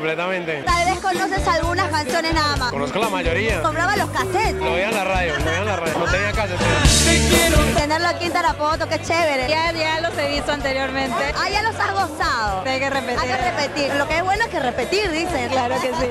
completamente. Tal vez conoces algunas canciones nada más. Conozco la mayoría. Compraba los cassettes. Lo veía en la radio, no tenía casa. Tenerlo aquí en Tarapoto, qué chévere. Ya los he visto anteriormente. Ah, ya los has gozado. Hay que repetir. Hay que repetir. Lo que es bueno es que repetir, dicen. Claro que sí.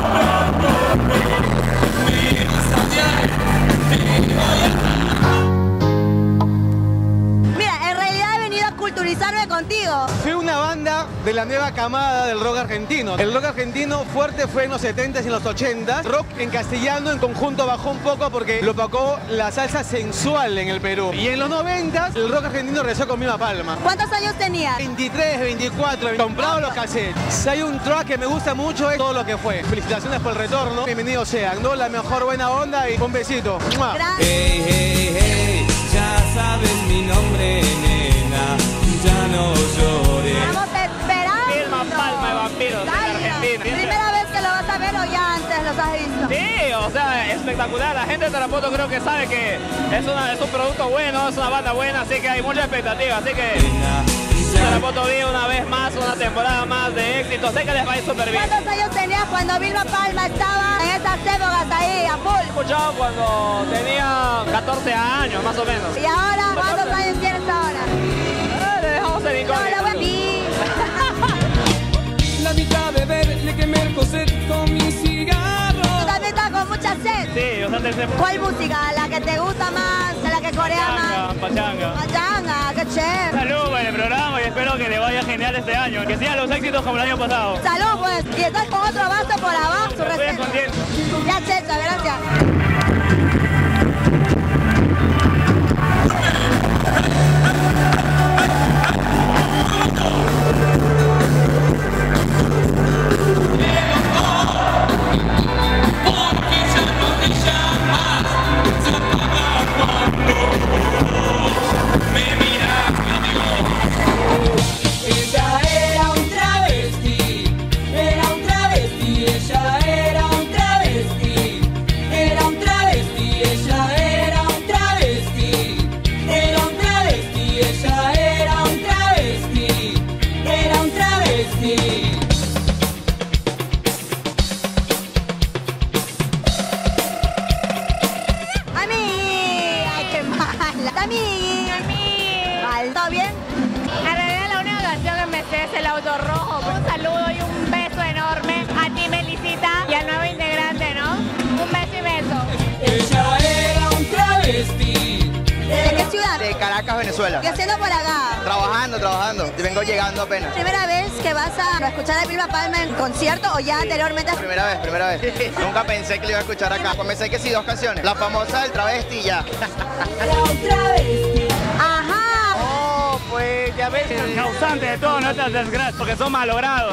Mira, en realidad he venido a culturizarme contigo. Fui una banda de la nueva camada del rock argentino. El rock argentino fuerte fue en los 70s y en los 80s. Rock en castellano en conjunto bajó un poco porque lo opacó la salsa sensual en el Perú. Y en los 90s el rock argentino regresó con Vilma Palma. ¿Cuántos años tenías? 23, 24, comprado los cassettes. Si hay un track que me gusta mucho es todo lo que fue. Felicitaciones por el retorno. Bienvenidos sean, ¿no? La mejor buena onda y un besito. ¡Mua! Gracias. Hey, hey, hey, ya sabes mi nombre, nena, ya no llores. Estamos esperando. Vilma Palma de Vampiros en Argentina. ¿Primera vez que lo vas a ver o ya antes los has visto? Sí, o sea, espectacular. La gente de Tarapoto creo que sabe que es un producto bueno, es una banda buena, así que hay mucha expectativa. Así que Tarapoto vive una vez más, una temporada más de éxito. Sé que les va a ir súper bien. ¿Cuántos años tenías cuando Vilma Palma estaba en esas épocas ahí a full? He escuchado cuando tenía 14 años, más o menos. ¿Y ahora cuántos años tienes ahora? Le dejamos el No, incógnito. la voy La mitad de ver, le quemé el coset con mi cigarro. Tú también estás con mucha sed. Sí, bastante tiempo. ¿Cuál música? ¿La que te gusta más? ¿La que corea más? Pachanga. Pachanga, qué chévere. Salud por el programa y espero que le vaya genial este año. Que sigan los éxitos como el año pasado. Salud, pues. Y estás con otro vaso por abajo. Su Estoy receta. contento. Ya, Checha, gracias. Ella era un travesti, ella era un travesti, era un travesti, ella era un travesti, era un travesti, ella era un travesti, era un travesti. A mí. Ay, qué mala. A mí. ¿Todo bien? En realidad la única canción que me sé es El Auto Rojo. Un saludo y un beso enorme a ti, Melisita, y al nuevo integrante, ¿no? Un beso y beso. Ella era un travesti. ¿De qué ciudad? De Caracas, Venezuela. ¿Qué haciendo por acá? Trabajando. Yo vengo llegando apenas. ¿Primera vez que vas a escuchar a Vilma Palma en concierto o ya anteriormente? Primera vez. Nunca pensé que le iba a escuchar acá. Pues pensé que sí, 2 canciones. La famosa del travesti y ya. Era un travesti. Ajá. Oh, pues ya ves, el causante de todas nuestras desgracias, porque son malogrados.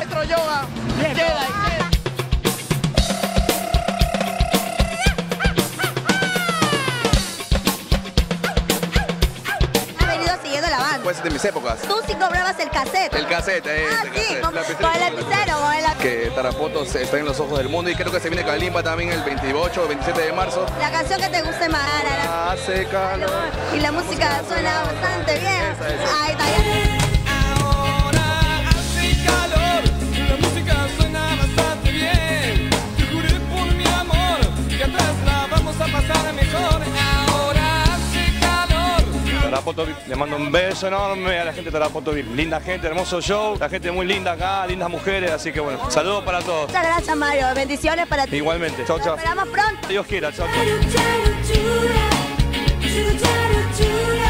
Has venido siguiendo la banda. Pues de mis épocas. Tú sí cobrabas el cassette. El cassette, Ah, el sí, cassette. con Lapicero. el lapicero, con el lapicero. Que Tarapoto está en los ojos del mundo y creo que se viene Calimba también el 28 o 27 de marzo. La canción que te guste más. Hace calor. Y la música suena bastante bien. Esa. Ahí está bien. Ahora hace calor, la música suena bastante bien. Te juré por mi amor que atrás la vamos a pasar mejor. Ahora hace calor. Tarapoto VIP, le mando un beso enorme a la gente de Tarapoto VIP. Linda gente, hermoso show, la gente muy linda acá, lindas mujeres, así que bueno, saludos para todos. Muchas gracias, Mario. Bendiciones para ti. Igualmente, chao, Nos chao. esperamos pronto. Dios quiera, chao, chao. Churu, churu, chura, churu, churu, chura.